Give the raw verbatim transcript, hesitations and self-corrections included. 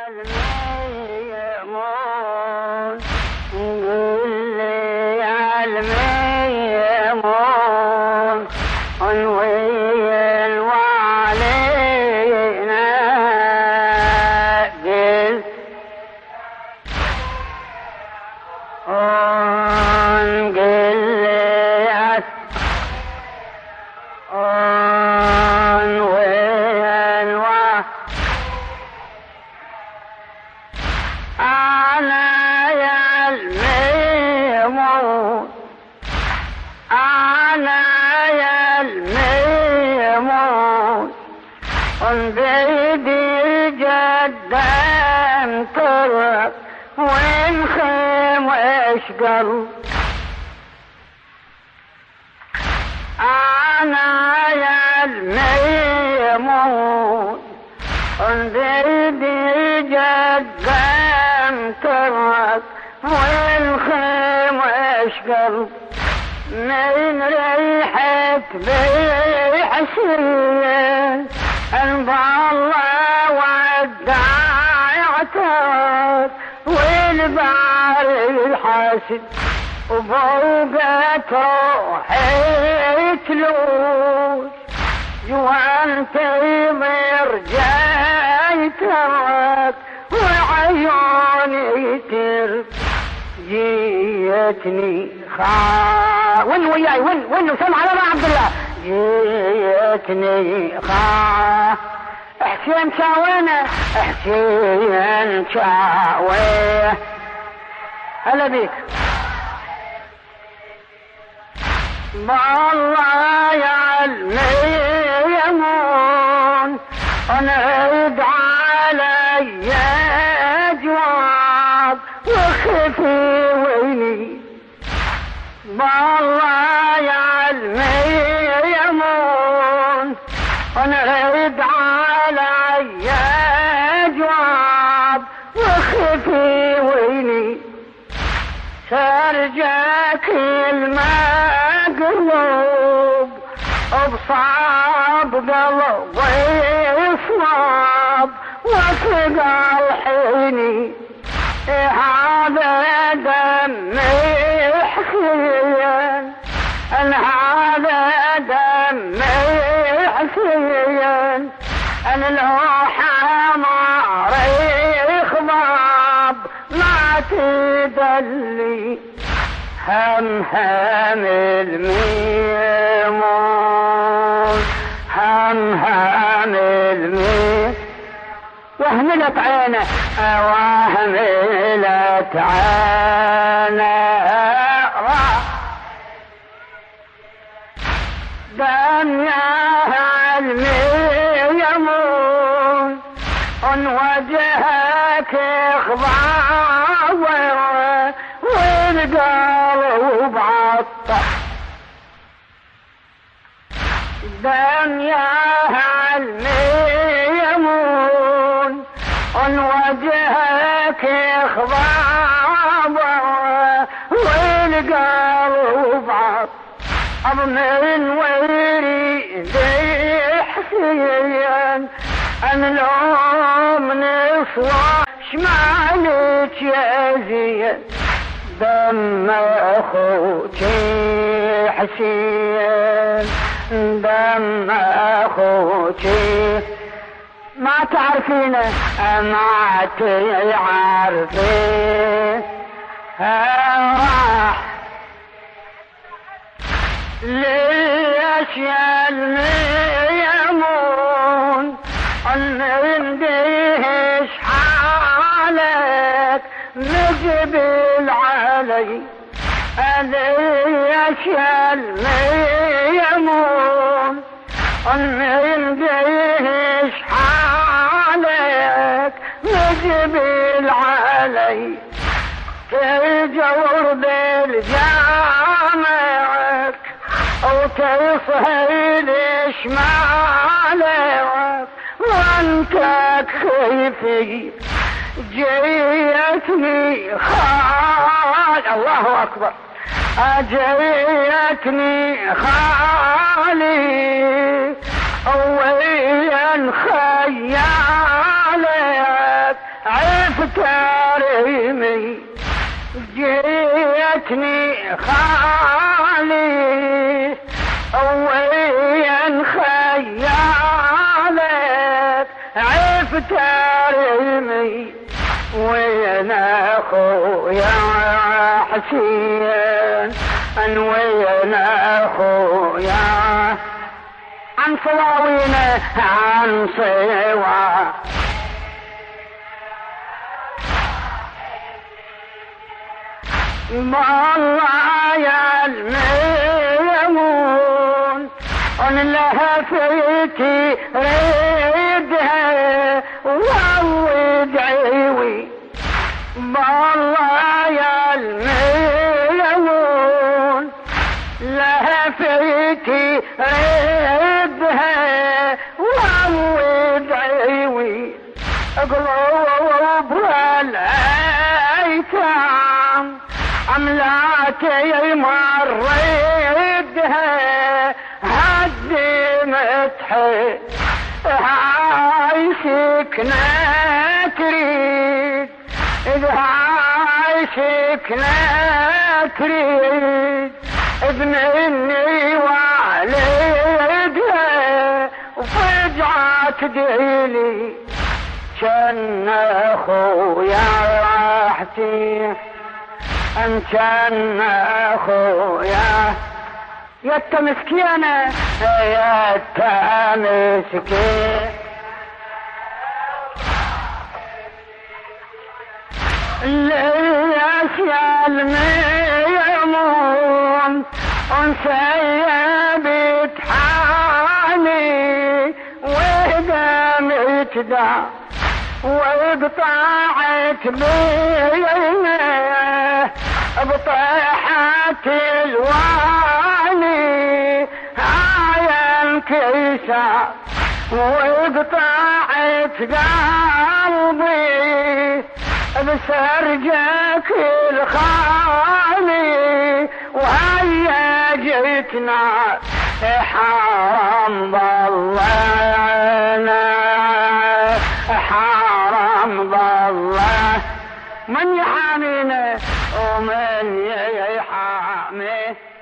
الميمون قل لي يا الميمون وين وعلينا قل قل لي يا أنا يا الميمون أنا يا الميمون بيدي جدمت وين خمش قلب أنا يا الميمون بيدي جدمت والخمش قلب من ريحك بحسين الله ودعتك والبعر الحاسد وبوقت روحي تلوش جوانت يضير جايتك وعيوني ترب جيتني خا وين وياي وين وين سمع على عبد الله جيتني خا حسين شاوينا حسين شاويه هلا بيك بالله يا الميمون انا ارد علي جواب وخفي ويني بالله يا الميمون انا ارد علي جواب وخفي ويني سرجك المقلوب بصعب قلبي صعب وفقع الحيني هذا دمي حسين هذا دمي حسين انا لو حمار خضاب ما تدلي هم هم الميمون هم هم الميمون وهملت عينه وهملت عينه دنياها الميمون وجهك خضاوة والقلب عطر دنياها الميمون وجهك خضاوة والقلب عطر من وريد حسين أنا لو من صلاح شمالك يا زين دم أخوك حسين دم أخوك ما تعرفينه ما تعرفين راح ليش يا الميمون عنديش حالك مجبل علي ليش يا الميمون عنديش حالك مجبل علي تجور بالجامعك او تصهيل شمالك وانت خيفي جيتني خال الله اكبر جيتني خالي وين خيالك تريمي جيتني خالي وين خيالك عفت ريمي وين اخويا حسين وين اخويا عن صواوينه عن صوا والله يا الميمون ان لهفتي ريدها وادعيوي والله يا الميمون لهفتي ريدها وادعيوي قلوب الايتام أملاكي مريدها هدمت حي هاي سكنة تريد هاي سكنة تريد ابني والدها وفجعت ديلي كان اخويا راحتي ان كان اخويا يا مسكينة يا مسكين ليش يا الميمون انسيبت حالي ودمت دا وقطعت بينه بطيحة الوالي هاي انكسر وقطعت قلبي بسرجك الخالي وهيا جيتنا حرام ضلنا حرام ضله من يحامينا ومن يحامي